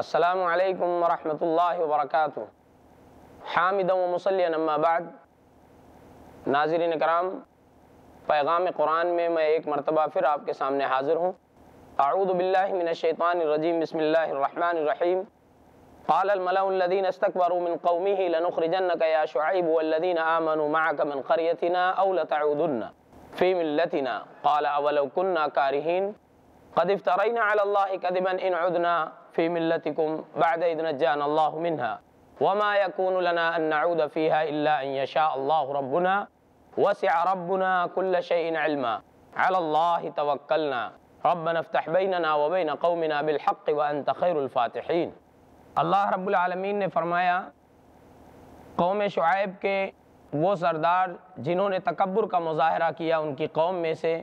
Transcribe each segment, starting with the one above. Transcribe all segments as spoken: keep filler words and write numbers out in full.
السلام علیکم ورحمۃ اللہ وبرکاتہ۔ حامدا و مصلیٰ اما بعد۔ ناظرین کرام، پیغام قرآن میں میں ایک مرتبہ پھر آپ کے سامنے حاضر ہوں۔ اعوذ باللہ من الشیطان الرجیم، بسم اللہ الرحمن الرحیم۔ قال الملأ الذین استکبروا من قومه لنخرجنک یا شعیب والذین آمنوا معک من قریتنا او لتعودن فی ملتنا قال اولو کنا کارہین قد افترینا علی اللہ کذبا ان عدنا فی ملتکم بعد اذ نجانا اللہ منها وما يكون لنا ان نعود فيها الا ان يشاء الله ربنا وسع ربنا كل شيء علما على الله توکلنا ربنا افتح بیننا وبین قومنا بالحق وانت خیر الفاتحین۔ اللہ رب العالمین نے فرمایا، قوم شعیب کے وہ سردار جنہوں نے تکبر کا مظاہرہ کیا ان کی قوم میں سے،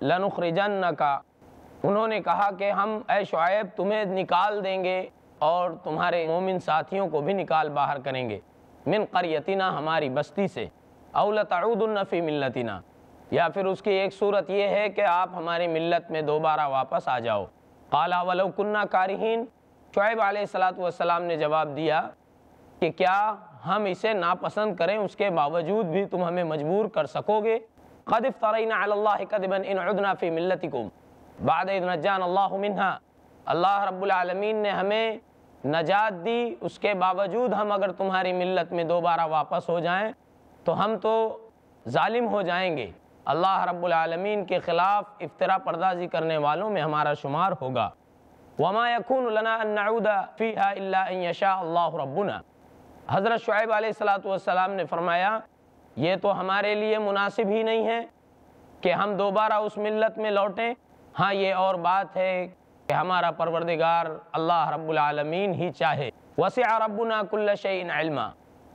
لنخرجنک، انہوں نے کہا کہ ہم اے شعیب تمہیں نکال دیں گے اور تمہارے مومن ساتھیوں کو بھی نکال باہر کریں گے، من قریتنا، ہماری بستی سے، او لتعودن فی ملتنا، یا پھر اس کی ایک صورت یہ ہے کہ آپ ہماری ملت میں دوبارہ واپس آ جاؤ۔ قال ولو کنا کارہین، شعیب علیہ السلام نے جواب دیا کہ کیا ہم اسے ناپسند کریں اس کے باوجود بھی تم ہمیں مجبور کر سکو گے؟ قد افترینا علی اللہ کذبا ان عدنا فی ملتکم بعد اذ نجانا اللہ منها، اللہ رب العالمین نے ہمیں نجات دی، اس کے باوجود ہم اگر تمہاری ملت میں دوبارہ واپس ہو جائیں تو ہم تو ظالم ہو جائیں گے، اللہ رب العالمین کے خلاف افترا پردازی کرنے والوں میں ہمارا شمار ہوگا۔ وما يكون لنا ان نعود فيها الا ان يشاء اللہ ربنا، حضرت شعیب علیہ السلام نے فرمایا یہ تو ہمارے لیے مناسب ہی نہیں ہے کہ ہم دوبارہ اس ملت میں لوٹیں، ہاں یہ اور بات ہے کہ ہمارا پروردگار اللہ رب العالمین ہی چاہے۔ وسع ربنا كل شيء علما،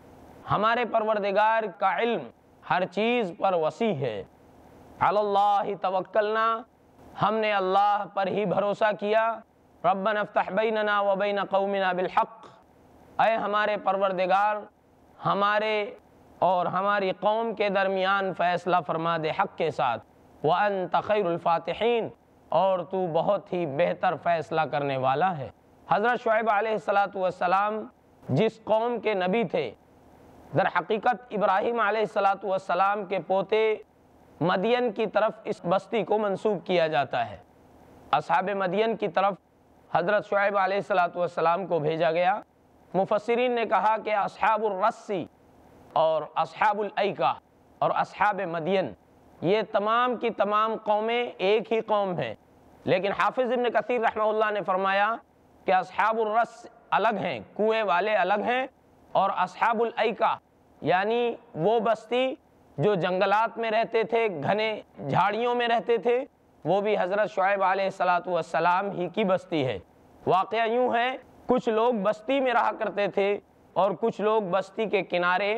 ہمارے پروردگار کا علم ہر چیز پر وسیع ہے۔ علی اللہ توکلنا، ہم نے اللہ پر ہی بھروسہ کیا۔ ربنا افتح بیننا وبین قومنا بالحق، اے ہمارے پروردگار ہمارے اور ہماری قوم کے درمیان فیصلہ فرما دے حق کے ساتھ، وانت خیر الفاتحین، اور تو بہت ہی بہتر فیصلہ کرنے والا ہے۔ حضرت شعیب علیہ السلام جس قوم کے نبی تھے، در حقیقت ابراہیم علیہ السلام کے پوتے مدین کی طرف اس بستی کو منسوب کیا جاتا ہے۔ اصحاب مدین کی طرف حضرت شعیب علیہ السلام کو بھیجا گیا۔ مفسرین نے کہا کہ اصحاب الرسی اور اصحاب الایکہ اور اصحاب مدین یہ تمام کی تمام قومیں ایک ہی قوم ہیں، لیکن حافظ ابن کثیر رحمہ اللہ نے فرمایا کہ اصحاب الرس الگ ہیں، کنویں والے الگ ہیں، اور اصحاب الایکہ یعنی وہ بستی جو جنگلات میں رہتے تھے، گھنے جھاڑیوں میں رہتے تھے، وہ بھی حضرت شعیب علیہ السلام ہی کی بستی ہے۔ واقعہ یوں ہے، کچھ لوگ بستی میں رہا کرتے تھے اور کچھ لوگ بستی کے کنارے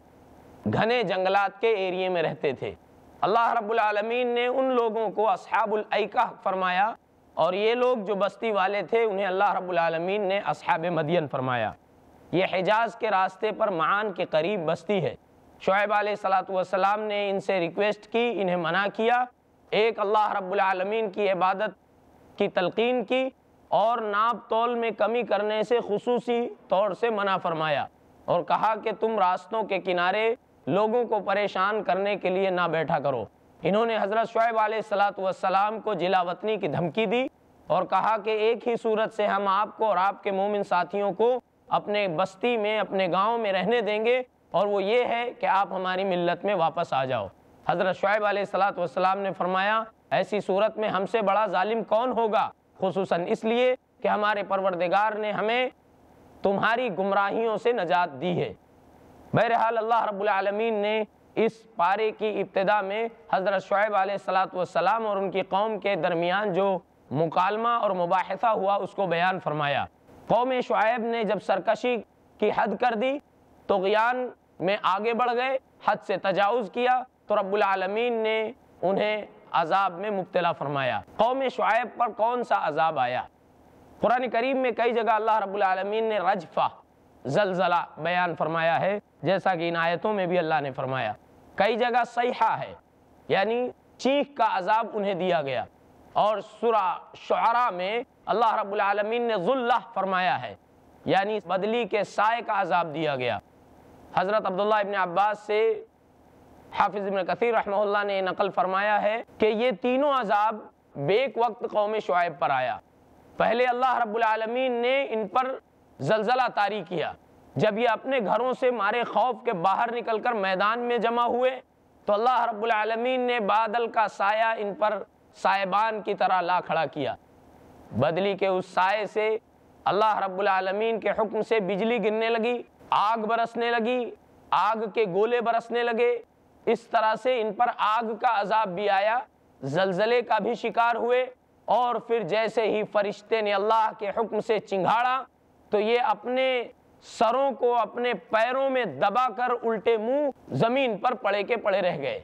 گھنے جنگلات کے ایریے میں رہتے تھے۔ اللہ رب العالمین نے ان لوگوں کو اصحاب الایکہ فرمایا، اور یہ لوگ جو بستی والے تھے انہیں اللہ رب العالمین نے اصحاب مدین فرمایا۔ یہ حجاز کے راستے پر معان کے قریب بستی ہے۔ شعیب علیہ السلام نے ان سے ریکویسٹ کی، انہیں منع کیا، ایک اللہ رب العالمین کی عبادت کی تلقین کی اور ناپ تول میں کمی کرنے سے خصوصی طور سے منع فرمایا، اور کہا کہ تم راستوں کے کنارے لوگوں کو پریشان کرنے کے لیے نہ بیٹھا کرو۔ انہوں نے حضرت شعیب علیہ السلام کو جلا وطنی کی دھمکی دی اور کہا کہ ایک ہی صورت سے ہم آپ کو اور آپ کے مومن ساتھیوں کو اپنے بستی میں، اپنے گاؤں میں رہنے دیں گے، اور وہ یہ ہے کہ آپ ہماری ملت میں واپس آ جاؤ۔ حضرت شعیب علیہ السلام نے فرمایا ایسی صورت میں ہم سے بڑا ظالم کون ہوگا، خصوصاً اس لیے کہ ہمارے پروردگار نے ہمیں تمہاری گمراہیوں سے نجات دی ہے۔ بہرحال اللہ رب العالمین نے اس پارے کی ابتدا میں حضرت شعیب علیہ السلام اور ان کی قوم کے درمیان جو مکالمہ اور مباحثہ ہوا اس کو بیان فرمایا۔ قوم شعیب نے جب سرکشی کی حد کر دی، طغیان میں آگے بڑھ گئے، حد سے تجاوز کیا، تو رب العالمین نے انہیں عذاب میں مبتلا فرمایا۔ قوم شعیب پر کون سا عذاب آیا؟ قرآن کریم میں کئی جگہ اللہ رب العالمین نے رجفہ، زلزلہ بیان فرمایا ہے، جیسا کہ ان آیتوں میں بھی اللہ نے فرمایا۔ کئی جگہ صیحہ ہے، یعنی چیخ کا عذاب انہیں دیا گیا، اور سورہ شعراء میں اللہ رب العالمین نے ذلہ فرمایا ہے، یعنی بدلی کے سائے کا عذاب دیا گیا۔ حضرت عبداللہ ابن عباس سے حافظ ابن کثیر رحمہ اللہ نے نقل فرمایا ہے کہ یہ تینوں عذاب بیک وقت قوم شعیب پر آیا۔ پہلے اللہ رب العالمین نے ان پر زلزلہ طاری کیا، جب یہ اپنے گھروں سے مارے خوف کے باہر نکل کر میدان میں جمع ہوئے تو اللہ رب العالمین نے بادل کا سایہ ان پر سائبان کی طرح لا کھڑا کیا۔ بدلی کے اس سائے سے اللہ رب العالمین کے حکم سے بجلی گرنے لگی، آگ برسنے لگی، آگ کے گولے برسنے لگے، اس طرح سے ان پر آگ کا عذاب بھی آیا، زلزلے کا بھی شکار ہوئے، اور پھر جیسے ہی فرشتے نے اللہ کے حکم سے چنگھاڑا تو یہ اپنے سروں کو اپنے پیروں میں دبا کر الٹے منہ زمین پر پڑے کے پڑے رہ گئے۔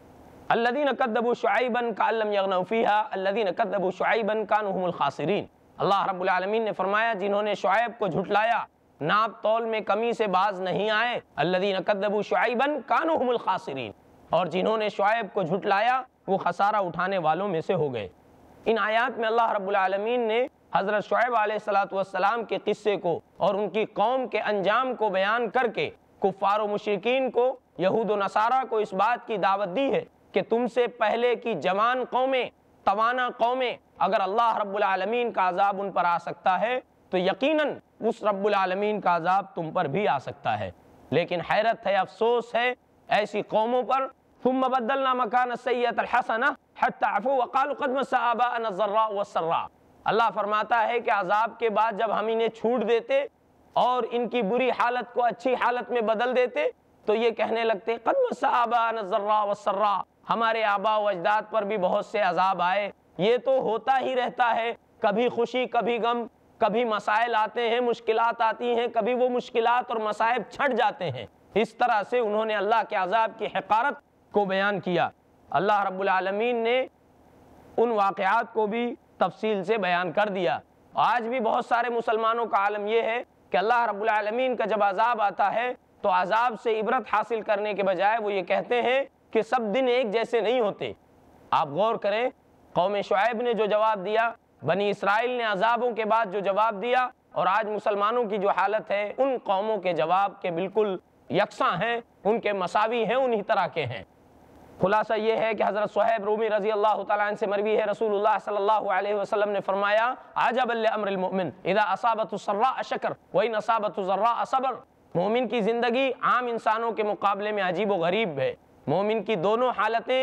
الذین کذبوا شعیبا کأن لم یغنوا فیہا الذین کذبوا شعیبا کانوا هم الخاسرین۔ اللہ رب العالمین نے فرمایا جنہوں نے شعیب کو جھٹلایا ناپ تول میں کمی سے باز نہیں آئے، الذین کذبوا شعیبا کانوا هم الخاسرین، اور جنہوں نے شعیب کو جھٹلایا وہ خسارہ اٹھانے والوں میں سے ہو گئے۔ ان آیات میں اللہ رب العالمین نے حضرت شعیب علیہ السلام کے قصے کو اور ان کی قوم کے انجام کو بیان کر کے کفار و مشرکین کو، یہود و نصارہ کو اس بات کی دعوت دی ہے کہ تم سے پہلے کی جوان قومیں، توانا قومیں، اگر اللہ رب العالمین کا عذاب ان پر آ سکتا ہے تو یقیناً اس رب العالمین کا عذاب تم پر بھی آ سکتا ہے۔ لیکن حیرت ہے، افسوس ہے ایسی قوموں پر۔ ثم بدلنا مکان السیئۃ الحسنہ حتی عفوا وقالوا قد مس آباءنا الضراء والسراء۔ اللہ فرماتا ہے کہ عذاب کے بعد جب ہم انہیں چھوٹ دیتے اور ان کی بری حالت کو اچھی حالت میں بدل دیتے تو یہ کہنے لگتے قد مس آباءنا الضراء والسراء، ہمارے آباء و اجداد پر بھی بہت سے عذاب آئے، یہ تو ہوتا ہی رہتا ہے، کبھی خوشی کبھی غم، کبھی مسائل آتے ہیں، مشکلات آتی ہیں، کبھی وہ مشکلات اور مسائب چھٹ جاتے ہیں۔ اس طرح سے انہوں نے اللہ کے عذاب کی حقارت کو بیان کیا۔ اللہ رب العالمین نے ان واقعات کو بھی تفصیل سے بیان کر دیا۔ آج بھی بہت سارے مسلمانوں کا عالم یہ ہے کہ اللہ رب العالمین کا جب عذاب آتا ہے تو عذاب سے عبرت حاصل کرنے کے بجائے وہ یہ کہتے ہیں کہ سب دن ایک جیسے نہیں ہوتے۔ آپ غور کریں، قوم شعیب نے جو جواب دیا، بنی اسرائیل نے عذابوں کے بعد جو جواب دیا، اور آج مسلمانوں کی جو حالت ہے ان قوموں کے جواب کے بالکل یکساں ہیں، ان کے مساوی ہیں، انہی طرح کے ہیں۔ خلاصہ یہ ہے کہ حضرت صہیب رومی رضی اللہ تعالیٰ عنہ سے مروی ہے، رسول اللہ صلی اللہ علیہ وسلم نے فرمایا عجبا لامر المؤمن اذا اصابته السراء شکر وان اصابته الضراء صبر۔ مومن کی زندگی عام انسانوں کے مقابلے میں عجیب و غریب ہے۔ مومن کی دونوں حالتیں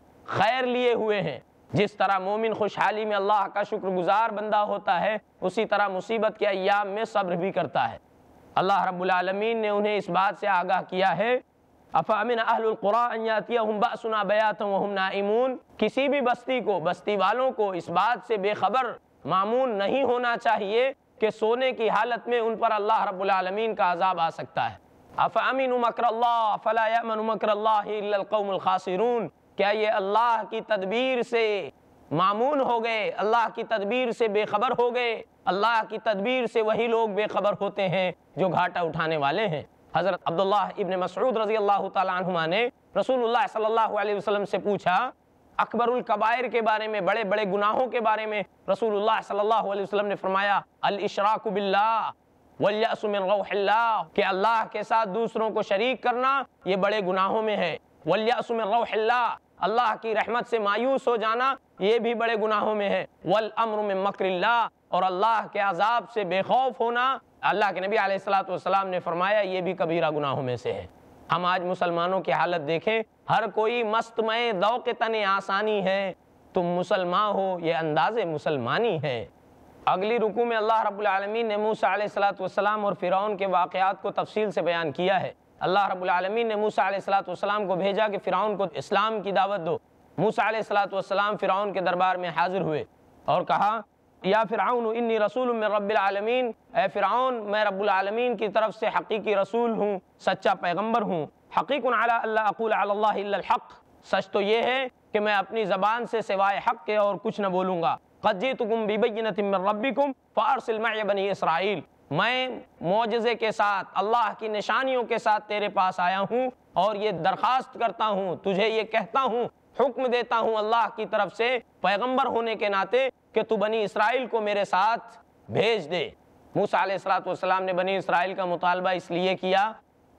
خیر لیے ہوئے ہیں۔ جس طرح مومن خوشحالی میں اللہ کا شکر گزار بندہ ہوتا ہے، اسی طرح مصیبت کے ایام میں صبر بھی کرتا ہے۔ اللہ رب العالمین نے انہیں اس بات سے آگاہ کیا ہے افامن اہل القرى ان یاتیہم بأسنا بیاتا وہم نائمون۔ کسی بھی بستی کو، بستی والوں کو اس بات سے بے خبر معمون نہیں ہونا چاہیے کہ سونے کی حالت میں ان پر اللہ رب العالمین کا عذاب آ سکتا ہے۔ افامنوا مکر اللہ فلا یأمن مکر اللہ الا القوم الخاسرون۔ کیا یہ اللہ کی تدبیر سے معمون ہو گئے، اللہ کی تدبیر سے بے خبر ہو گئے؟ اللہ کی تدبیر سے وہی لوگ بے خبر ہوتے ہیں جو گھاٹا اٹھانے والے ہیں۔ حضرت عبداللہ ابن مسعود رضی اللہ تعالیٰ عنہما نے رسول اللہ صلی اللہ علیہ وسلم سے پوچھا اکبر الکبائر کے بارے میں، بڑے بڑے گناہوں کے بارے میں۔ رسول اللہ صلی اللہ علیہ وسلم نے فرمایا الاشراک باللہ والیأس من روح اللہ، کہ اللہ کے ساتھ دوسروں کو شریک کرنا یہ بڑے گناہوں میں ہے۔ والیأس من روح اللہ، اللہ کی رحمت سے مایوس ہو جانا یہ بھی بڑے گناہوں میں ہے۔ والامر من مکر اللہ، اور اللہ کے عذاب سے بے خوف ہونا، اللہ کے نبی علیہ الصلوۃ والسلام نے فرمایا یہ بھی کبیرہ گناہوں میں سے ہے۔ ہم آج مسلمانوں کی حالت دیکھیں، ہر کوئی مست میں ذوق تن آسانی ہے، تم مسلمان ہو یہ انداز مسلمانی ہے۔ اگلی رکوع میں اللہ رب العالمین نے موسیٰ علیہ الصلوۃ والسلام اور فرعون کے واقعات کو تفصیل سے بیان کیا ہے۔ اللہ رب العالمین نے موسیٰ علیہ الصلوۃ والسلام کو بھیجا کہ فرعون کو اسلام کی دعوت دو۔ موسیٰ علیہ الصلوۃ والسلام فرعون کے دربار میں حاضر ہوئے اور کہا یا فرعون انی رسول من رب العالمین، اے فرعون میں رب العالمین کی طرف سے حقیقی رسول ہوں، سچا پیغمبر ہوں۔ حقیق علی اللہ اقول علی اللہ الا الحق، سچ تو یہ ہے کہ میں اپنی زبان سے سوائے حق کے اور کچھ نہ بولوں گا۔ قد جئتکم ببینۃ من ربکم فارسل معی بنی اسرائیل، میں معجزے کے ساتھ، اللہ کی نشانیوں کے ساتھ تیرے پاس آیا ہوں اور یہ درخواست کرتا ہوں، تجھے یہ کہتا ہوں، حکم دیتا ہوں اللہ کی طرف سے پیغمبر ہونے کے ناطے کہ تو بنی اسرائیل کو میرے ساتھ بھیج دے۔ موسیٰ علیہ الصلوۃ والسلام نے بنی اسرائیل کا مطالبہ اس لیے کیا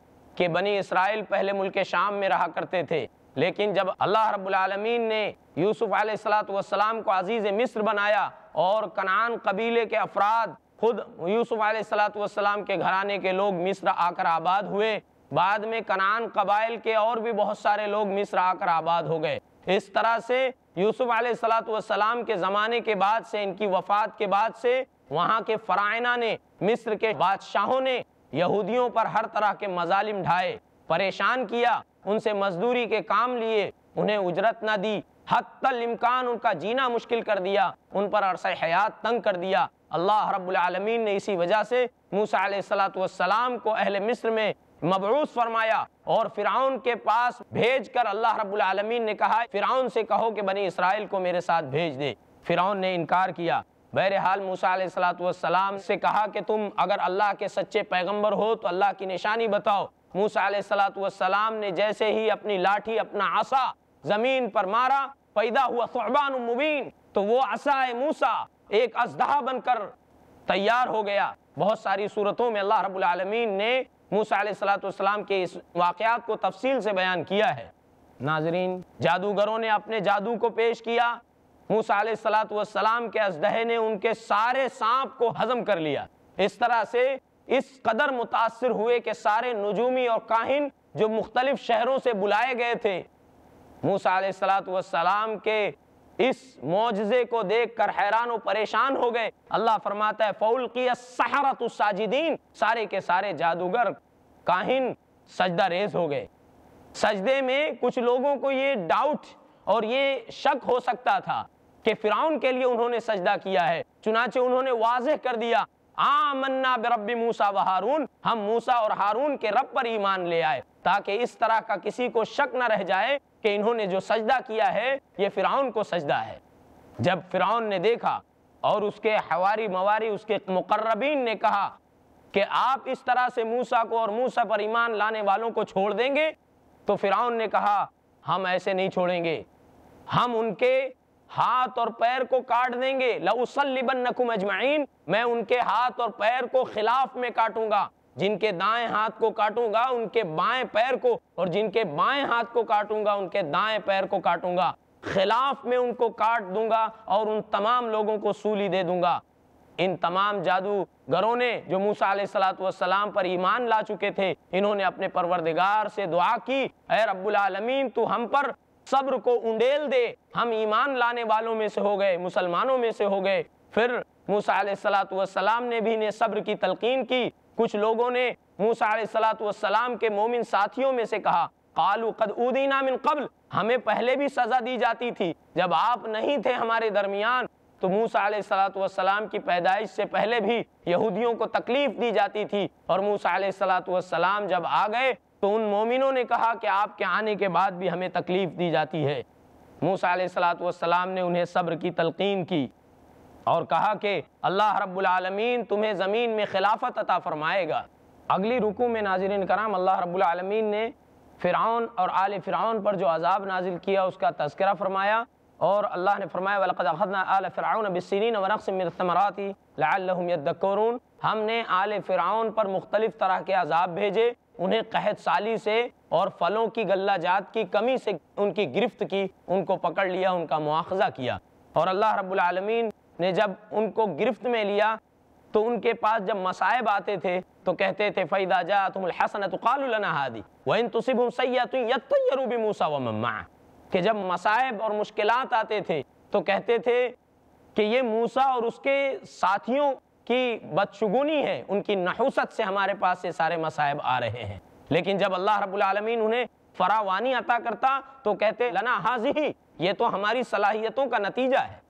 کہ بنی اسرائیل پہلے ملک شام میں رہا کرتے تھے، لیکن جب اللہ رب العالمین نے یوسف علیہ الصلوۃ والسلام کو عزیز مصر بنایا اور کنعان قبیلے کے افراد خود یوسف علیہ الصلوۃ والسلام کے گھرانے کے لوگ مصر آ کر آباد ہوئے، بعد میں کنعان قبائل کے اور بھی بہت سارے لوگ مصر آ کر آباد ہو گئے۔ اس طرح سے یوسف علیہ الصلوۃ والسلام کے زمانے کے بعد سے، ان کی وفات کے بعد سے، وہاں کے فراعنہ نے، مصر کے بادشاہوں نے یہودیوں پر ہر طرح کے مظالم ڈھائے، پریشان کیا، ان سے مزدوری کے کام لیے، انہیں اجرت نہ دی، حتی الامکان ان کا جینا مشکل کر دیا، ان پر عرصہ حیات تنگ کر دیا۔ اللہ رب العالمین نے اسی وجہ سے موسیٰ علیہ الصلوۃ والسلام کو اہل مصر میں مبعوث فرمایا اور فرعون کے پاس بھیج کر اللہ رب العالمین نے کہا فرعون سے کہو کہ بنی اسرائیل کو میرے ساتھ بھیج دے۔ فرعون نے انکار کیا۔ بہرحال موسیٰ علیہ الصلوۃ والسلام سے کہا کہ تم اگر اللہ کے سچے پیغمبر ہو تو اللہ کی نشانی بتاؤ۔ موسیٰ علیہ الصلوۃ والسلام نے جیسے ہی اپنی لاٹھی، اپنا عصا زمین پر مارا، پیدا ہوا ثعبان مبین، تو وہ عصا موسیٰ ایک اژدہا بن کر تیار ہو گیا۔ بہت ساری صورتوں میں اللہ رب العالمین نے موسیٰ علیہ الصلوۃ والسلام کے اس واقعات کو تفصیل سے بیان کیا ہے۔ ناظرین، جادوگروں نے اپنے جادو کو پیش کیا، موسیٰ علیہ الصلوۃ والسلام کے اژدہے نے ان کے سارے سانپ کو ہضم کر لیا۔ اس طرح سے اس قدر متاثر ہوئے کہ سارے نجومی اور کاہن جو مختلف شہروں سے بلائے گئے تھے، موسیٰ علیہ الصلوۃ والسلام کے اس معجزے کو دیکھ کر حیران و پریشان ہو گئے۔ اللہ فرماتا ہے فَأُلْقِيَ السَّحَرَةُ ساجدین، سارے کے سارے جادوگر، کاہن سجدہ ریز ہو گئے۔ سجدے میں کچھ لوگوں کو یہ ڈاؤٹ اور یہ شک ہو سکتا تھا کہ فرعون کے لیے انہوں نے سجدہ کیا ہے، چنانچہ انہوں نے واضح کر دیا آمنا برب موسیٰ و ہارون، ہم موسیٰ اور ہارون کے رب پر ایمان لے آئے، تاکہ اس طرح کا کسی کو شک نہ رہ جائے کہ انہوں نے جو سجدہ کیا ہے یہ فرعون کو سجدہ ہے۔ جب فرعون نے دیکھا اور اس کے حواری مواری، اس کے مقربین نے کہا کہ آپ اس طرح سے موسیٰ کو اور موسیٰ پر ایمان لانے والوں کو چھوڑ دیں گے، تو فرعون نے کہا ہم ایسے نہیں چھوڑیں گے، ہم ان کے ہاتھ اور پیر کو کاٹ دیں گے، لَأُصَلِّبَنَّكُمْ أَجْمَعِينَ، میں ان کے ہاتھ اور پیر کو خلاف میں کاٹوں گا، جن کے دائیں ہاتھ کو کاٹوں گا ان کے بائیں پیر کو، اور جن کے بائیں ہاتھ کو کاٹوں گا ان کے دائیں پیر کو کاٹوں گا، خلاف میں ان کو کاٹ دوں گا اور ان تمام لوگوں کو سولی دے دوں گا۔ ان تمام جادوگروں نے جو موسیٰ علیہ الصلوۃ والسلام پر ایمان لا چکے تھے، انہوں نے اپنے پروردگار سے دعا کی اے رب العالمین تو ہم پر صبر کو انڈیل دے، ہم ایمان لانے والوں میں سے ہو گئے، مسلمانوں میں سے ہو گئے۔ پھر موسیٰ علیہ الصلوۃ والسلام نے بھی انہیں صبر کی تلقین کی۔ کچھ لوگوں نے موسیٰ علیہ الصلوۃ والسلام کے مومن ساتھیوں میں سے کہا قالوا قد اوذینا من قبل، ہمیں پہلے بھی سزا دی جاتی تھی جب آپ نہیں تھے ہمارے درمیان، تو موسیٰ علیہ الصلوۃ والسلام کی پیدائش سے پہلے بھی یہودیوں کو تکلیف دی جاتی تھی، اور موسیٰ علیہ الصلوۃ والسلام جب آ گئے تو ان مومنوں نے کہا کہ آپ کے آنے کے بعد بھی ہمیں تکلیف دی جاتی ہے۔ موسیٰ علیہ الصلوۃ والسلام نے انہیں صبر کی تلقین کی اور کہا کہ اللہ رب العالمین تمہیں زمین میں خلافت عطا فرمائے گا۔ اگلی رکوع میں ناظرین کرام اللہ رب العالمین نے فرعون اور آل فرعون پر جو عذاب نازل کیا اس کا تذکرہ فرمایا، اور اللہ نے فرمایا وَلَقَدْ أَخَذْنَا آلَ فِرْعَوْنَ بِالسِّنِينَ وَنَقْصٍ مِّنَ الثَّمَرَاتِ لَعَلَّهُمْ يَذَّكَّرُونَ، ہم نے آل فرعون پر مختلف طرح کے عذاب بھیجے، انہیں قحط سالی سے اور پھلوں کی غلہ جات کی کمی سے ان کی گرفت کی، ان کو پکڑ لیا، ان کا مواخذہ کیا۔ اور اللہ رب العالمین نے جب ان کو گرفت میں لیا تو ان کے پاس جب مصائب آتے تھے تو کہتے تھے فَإِذَا جَاءَتْهُمُ الْحَسَنَةُ قَالُوا لَنَا هَٰذِهِ وَإِن تُصِبْهُمْ سَيِّئَةٌ يَطَّيَّرُوا بِمُوسَىٰ وَمَن مَّعَهُ، کہ جب مصائب اور مشکلات آتے تھے تو کہتے تھے کہ یہ موسیٰ اور اس کے ساتھیوں کی بدشگونی ہے، ان کی نحوست سے ہمارے پاس یہ سارے مصائب آ رہے ہیں۔ لیکن جب اللہ رب العالمین انہیں فراوانی عطا کرتا تو کہتے لنا ہاذہ، یہ تو ہماری صلاحیتوں کا نتیجہ ہے۔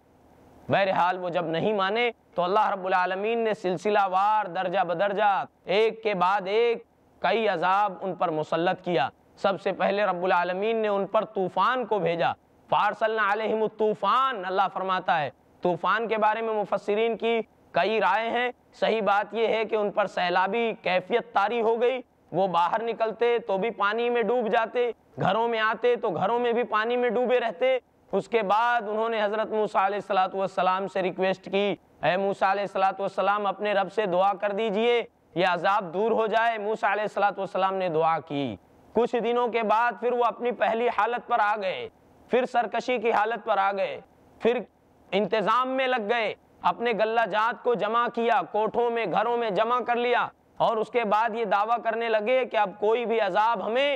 بہرحال وہ جب نہیں مانے تو اللہ رب العالمین نے سلسلہ وار درجہ بدرجہ ایک کے بعد ایک کئی عذاب ان پر مسلط کیا۔ سب سے پہلے رب العالمین نے ان پر طوفان کو بھیجا، فارسلنا علیہم الطوفان، اللہ فرماتا ہے طوفان کے بارے میں مفسرین کی کئی رائے ہیں۔ صحیح بات یہ ہے کہ ان پر سیلابی کیفیت طاری ہو گئی، وہ باہر نکلتے تو بھی پانی میں ڈوب جاتے، گھروں میں آتے تو گھروں میں بھی پانی میں ڈوبے رہتے، اس کے بعد انہوں نے حضرت موسیٰ علیہ الصلوۃ والسلام سے ریکویسٹ کی، اے موسیٰ علیہ الصلوۃ والسلام اپنے رب سے دعا کر دیجئے یہ عذاب دور ہو جائے۔ موسیٰ علیہ الصلوۃ والسلام نے دعا کی۔ کچھ دنوں کے بعد پھر وہ اپنی پہلی حالت پر آ گئے، پھر سرکشی کی حالت پر آ گئے، پھر انتظام میں لگ گئے، اپنے غلہ جات کو جمع کیا، کوٹھوں میں گھروں میں جمع کر لیا، اور اس کے بعد یہ دعویٰ کرنے لگے کہ اب کوئی بھی عذاب ہمیں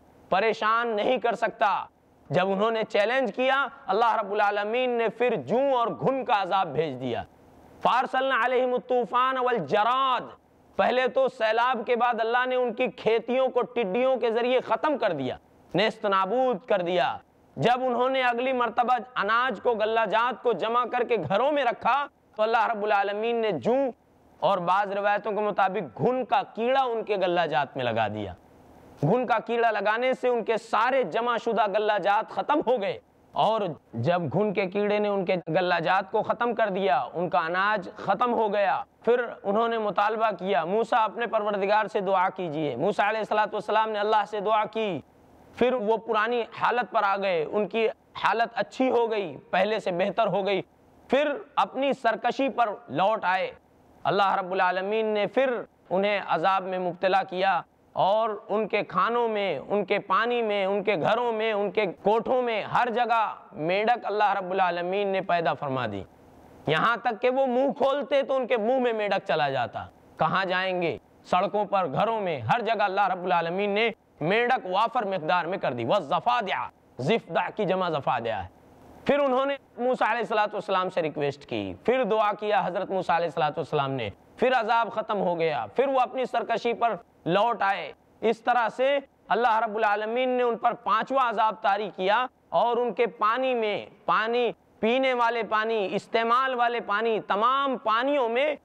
پریشان نہیں کر سکتا۔ جب انہوں نے چیلنج کیا، اللہ رب العالمین نے پھر جوں اور گھن کا عذاب بھیج دیا۔ فارسلنا علیہم الطوفان والجراد، پہلے تو سیلاب کے بعد اللہ نے ان کی کھیتیوں کو ٹڈیوں کے ذریعے ختم کر دیا، نیست نابود کر دیا۔ جب انہوں نے اگلی مرتبہ اناج کو غلہ جات کو جمع کر کے گھروں میں رکھا تو اللہ رب العالمین نے جوں اور بعض روایتوں کے مطابق گھن کا کیڑا ان کے غلہ جات میں لگا دیا۔ گھن کا کیڑا لگانے سے ان کے سارے جمع شدہ غلہ جات ختم ہو گئے، اور جب گھن کے کیڑے نے ان کے غلہ جات کو ختم کر دیا، ان کا اناج ختم ہو گیا، پھر انہوں نے مطالبہ کیا موسیٰ اپنے پروردگار سے دعا کیجئے۔ موسیٰ علیہ الصلوۃ والسلام نے اللہ سے دعا کی، پھر وہ پرانی حالت پر آ گئے، ان کی حالت اچھی ہو گئی، پہلے سے بہتر ہو گئی، پھر اپنی سرکشی پر لوٹ آئے۔ اللہ رب العالمین نے پھر انہیں عذاب میں مبتلا کیا، اور ان کے کھانوں میں، ان کے پانی میں، ان کے گھروں میں، ان کے کوٹھوں میں، ہر جگہ میڈک اللہ رب العالمین نے پیدا فرما دی، یہاں تک کہ وہ منہ کھولتے تو ان کے منہ میں میڈک چلا جاتا۔ کہاں جائیں گے؟ سڑکوں پر، گھروں میں، ہر جگہ اللہ رب العالمین نے میڈک وافر مقدار میں کر دی۔ وَالضَّفَادِعَ، ضفدع کی جمع ضفادع ہے۔ پھر انہوں نے موسیٰ علیہ الصلوۃ والسلام سے ریکویسٹ کی، پھر دعا کیا حضرت موسیٰ علیہ الصلوۃ والسلام نے، پھر عذاب ختم ہو گیا، پھر وہ اپنی سرکشی پر لوٹ آئے۔ اس طرح سے اللہ رب العالمین نے ان پر پانچواں عذاب طاری کیا، اور ان کے پانی میں، پانی پینے والے پانی، استعمال والے پانی، تمام پانیوں میں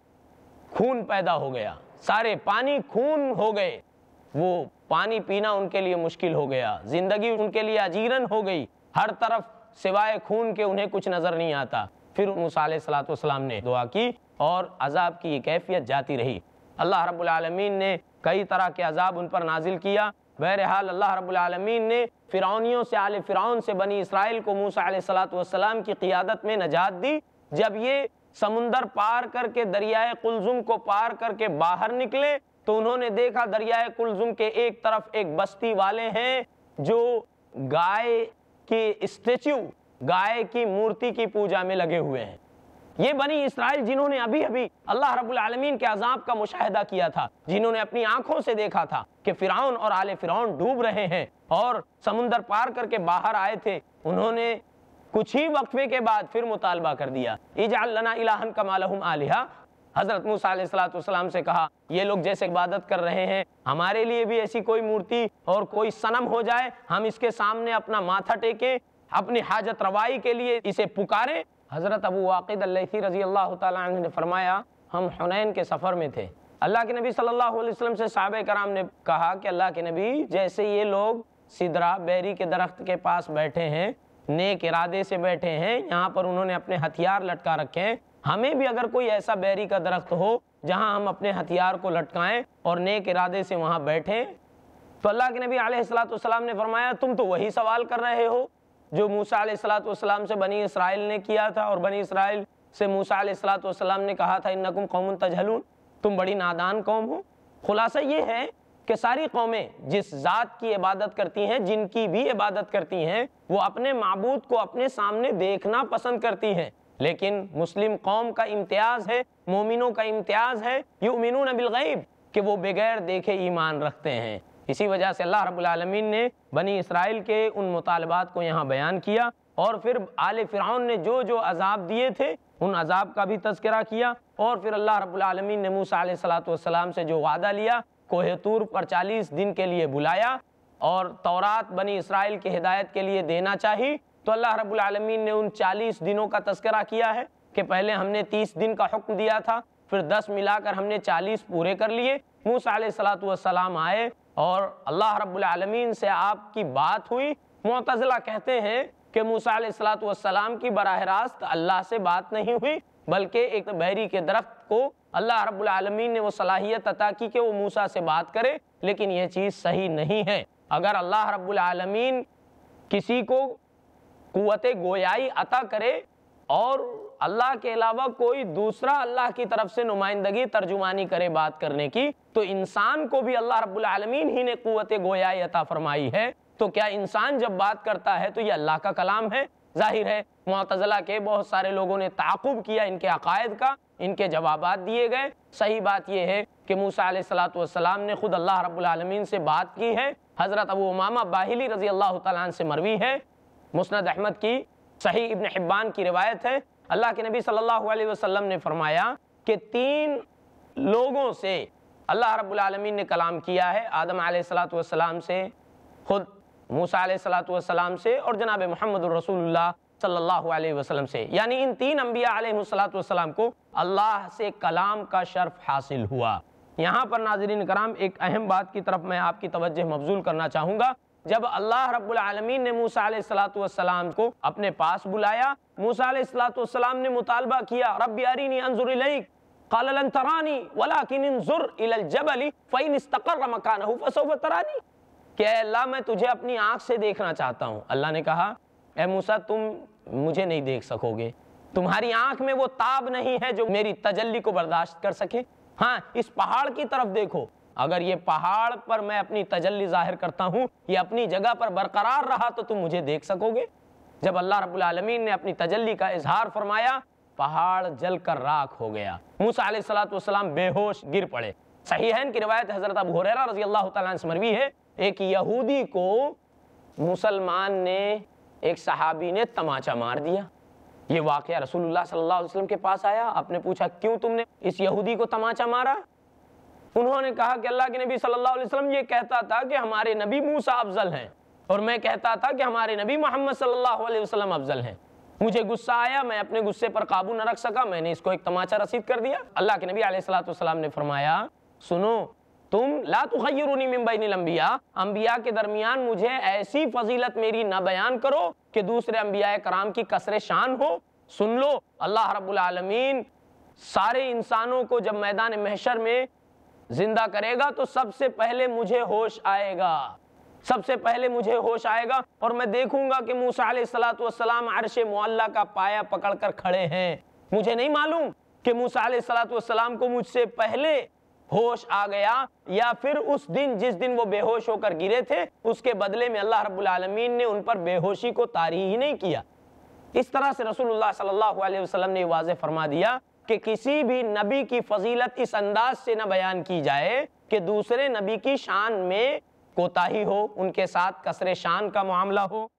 خون پیدا ہو گیا، سارے پانی خون ہو گئے، وہ پانی پینا ان کے لیے مشکل ہو گیا، زندگی ان کے لیے اجیرن ہو گئی، ہر طرف سوائے خون کے انہیں کچھ نظر نہیں آتا۔ پھر موسیٰ علیہ الصلوۃ والسلام نے دعا کی اور عذاب کی یہ کیفیت جاتی رہی۔ اللہ رب العالمین نے کئی طرح کے عذاب ان پر نازل کیا۔ بہرحال اللہ رب العالمین نے فرعونیوں سے، آل فرعون سے بنی اسرائیل کو موسیٰ علیہ الصلوۃ والسلام کی قیادت میں نجات دی۔ جب یہ سمندر پار کر کے دریائے قلزم کو پار کر کے باہر نکلے تو انہوں نے دیکھا دریائے قلزم کے ایک طرف ایک بستی والے ہیں جو گائے کی اسٹیچو، گائے کی مورتی کی پوجا میں لگے ہوئے ہیں۔ یہ بنی اسرائیل جنہوں نے ابھی ابھی اللہ رب العالمین کے عذاب کا مشاہدہ کیا تھا، جنہوں نے اپنی آنکھوں سے دیکھا تھا کہ فرعون اور آل فرعون ڈوب رہے ہیں اور سمندر پار کر کے باہر آئے تھے، انہوں نے کچھ ہی وقفے کے بعد پھر مطالبہ کر دیا، اجعل لنا الہا کما لہم آلہہ۔ حضرت موسیٰ علیہ الصلوۃ والسلام سے کہا یہ لوگ جیسے عبادت کر رہے ہیں ہمارے لیے بھی ایسی کوئی مورتی اور کوئی صنم ہو جائے، ہم اس کے سامنے اپنا ماتھا ٹیکیں، اپنی حاجت روائی کے لیے اسے پکاریں۔ حضرت ابو واقد اللیثی رضی اللہ تعالیٰ عنہ نے فرمایا ہم حنین کے سفر میں تھے، اللہ کے نبی صلی اللہ علیہ وسلم سے صحابہ کرام نے کہا کہ اللہ کے نبی جیسے یہ لوگ سدرہ بیری کے درخت کے پاس بیٹھے ہیں، نیک ارادے سے بیٹھے ہیں، یہاں پر انہوں نے اپنے ہتھیار لٹکا رکھے ہیں، ہمیں بھی اگر کوئی ایسا بیری کا درخت ہو جہاں ہم اپنے ہتھیار کو لٹکائیں اور نیک ارادے سے وہاں بیٹھیں، تو اللہ کے نبی علیہ الصلوۃ والسلام نے فرمایا تم تو وہی سوال کر رہے ہو جو موسیٰ علیہ الصلوۃ والسلام سے بنی اسرائیل نے کیا تھا، اور بنی اسرائیل سے موسیٰ علیہ الصلوۃ والسلام نے کہا تھا انکم قوم تجہلون، تم بڑی نادان قوم ہو۔ خلاصہ یہ ہے کہ ساری قومیں جس ذات کی عبادت کرتی ہیں، جن کی بھی عبادت کرتی ہیں، وہ اپنے معبود کو اپنے سامنے دیکھنا پسند کرتی ہیں، لیکن مسلم قوم کا امتیاز ہے، مومنوں کا امتیاز ہے یؤمنون بالغیب کہ وہ بغیر دیکھے ایمان رکھتے ہیں۔ اسی وجہ سے اللہ رب العالمین نے بنی اسرائیل کے ان مطالبات کو یہاں بیان کیا، اور پھر آل فرعون نے جو جو عذاب دیے تھے ان عذاب کا بھی تذکرہ کیا، اور پھر اللہ رب العالمین نے موسیٰ علیہ الصلوۃ والسلام سے جو وعدہ لیا، کوہ طور پر چالیس دن کے لیے بلایا اور تورات بنی اسرائیل کی ہدایت کے لیے دینا چاہی، تو اللہ رب العالمین نے ان چالیس دنوں کا تذکرہ کیا ہے کہ پہلے ہم نے تیس دن کا حکم دیا تھا، پھر دس ملا کر ہم نے چالیس پورے کر لیے۔ موسیٰ علیہ الصلوۃ والسلام آئے اور اللہ رب العالمین سے آپ کی بات ہوئی۔ معتزلہ کہتے ہیں کہ موسیٰ علیہ الصلوۃ والسلام کی براہ راست اللہ سے بات نہیں ہوئی، بلکہ ایک بیری کے درخت کو اللہ رب العالمین نے وہ صلاحیت عطا کی کہ وہ موسیٰ سے بات کرے، لیکن یہ چیز صحیح نہیں ہے۔ اگر اللہ رب العالمین کسی کو قوت گویائی عطا کرے اور اللہ کے علاوہ کوئی دوسرا اللہ کی طرف سے نمائندگی ترجمانی کرے بات کرنے کی، تو انسان کو بھی اللہ رب العالمین ہی نے قوت گویائی عطا فرمائی ہے، تو کیا انسان جب بات کرتا ہے تو یہ اللہ کا کلام ہے؟ ظاہر ہے معتزلہ کے بہت سارے لوگوں نے تعاقب کیا ان کے عقائد کا، ان کے جوابات دیے گئے۔ صحیح بات یہ ہے کہ موسیٰ علیہ الصلوۃ والسلام نے خود اللہ رب العالمین سے بات کی ہے۔ حضرت ابو امامہ باہلی رضی اللہ تعالیٰ عنہ سے مروی ہے، مسند احمد کی صحیح ابن حبان کی روایت ہے، اللہ کے نبی صلی اللہ علیہ وسلم نے فرمایا کہ تین لوگوں سے اللہ رب العالمین نے کلام کیا ہے، آدم علیہ الصلوۃ والسلام سے، خود موسیٰ علیہ الصلوۃ والسلام سے، اور جناب محمد الرسول اللہ صلی اللہ علیہ وسلم سے، یعنی ان تین انبیاء علیہ الصلوۃ والسلام کو اللہ سے کلام کا شرف حاصل ہوا۔ یہاں پر ناظرین کرام ایک اہم بات کی طرف میں آپ کی توجہ مبذول کرنا چاہوں گا۔ جب اللہ رب العالمین نے موسیٰ علیہ الصلوۃ والسلام کو اپنے پاس بلایا، موسیٰ علیہ الصلوۃ والسلام نے مطالبہ کیا، رب ارینی انظر الیک، قال لن ترانی ولکن انظر الی الجبل فإن استقر مکانہ فسوف ترانی، کہ اے اللہ میں تجھے اپنی آنکھ سے دیکھنا چاہتا ہوں۔ اللہ نے کہا اے موسیٰ تم مجھے نہیں دیکھ سکو گے، تمہاری آنکھ میں وہ تاب نہیں ہے جو میری تجلی کو برداشت کر سکے، ہاں اس پہاڑ کی طرف دیکھو، اگر یہ پہاڑ پر میں اپنی تجلی ظاہر کرتا ہوں، یہ اپنی جگہ پر برقرار رہا تو تم مجھے دیکھ سکو گے۔ جب اللہ رب العالمین نے اپنی تجلی کا اظہار فرمایا، پہاڑ جل کر راکھ ہو گیا، موسیٰ علیہ الصلوۃ والسلام بے ہوش گر پڑے۔ صحیحین کی روایت حضرت ابو ہریرہ رضی اللہ تعالیٰ عنہ سے مروی ہے، ایک یہودی کو مسلمان نے، ایک صحابی نے تماچا مار دیا۔ یہ واقعہ رسول اللہ صلی اللہ علیہ وسلم کے پاس آیا، آپ نے پوچھا کیوں تم نے اس یہودی کو تماچا مارا؟ انہوں نے کہا کہ اللہ کے نبی صلی اللہ علیہ وسلم یہ کہتا تھا کہ ہمارے نبی موسیٰ افضل ہیں، اور میں کہتا تھا کہ ہمارے نبی محمد صلی اللہ علیہ وسلم افضل ہیں۔ مجھے غصہ آیا، میں اپنے غصے پر قابو نہ رکھ سکا، میں نے اس کو ایک تماچا رسید کر دیا۔ اللہ کے نبی علیہ الصلوۃ والسلام نے فرمایا سنو، تم لا تخیرونی من بین الانبیاء، انبیاء کے درمیان مجھے ایسی فضیلت میری نہ بیان کرو کہ دوسرے انبیاء کرام کی کسر شان ہو۔ سن لو، اللہ رب العالمین سارے انسانوں کو جب میدان محشر میں زندہ کرے گا تو سب سے پہلے مجھے ہوش آئے گا، سب سے پہلے مجھے ہوش آئے گا، اور میں دیکھوں گا کہ موسیٰ علیہ الصلوۃ والسلام عرش معلیٰ کا پایا پکڑ کر کھڑے ہیں۔ مجھے نہیں معلوم کہ موسیٰ علیہ الصلوۃ والسلام کو مجھ سے پہلے ہوش آ گیا یا پھر اس دن جس دن وہ بے ہوش ہو کر گرے تھے اس کے بدلے میں اللہ رب العالمین نے ان پر بے ہوشی کو طاری ہی نہیں کیا۔ اس طرح سے رسول اللہ صلی اللہ علیہ وسلم نے واضح فرما دیا کہ کسی بھی نبی کی فضیلت اس انداز سے نہ بیان کی جائے کہ دوسرے نبی کی شان میں کوتاہی ہو، ان کے ساتھ کسر شان کا معاملہ ہو۔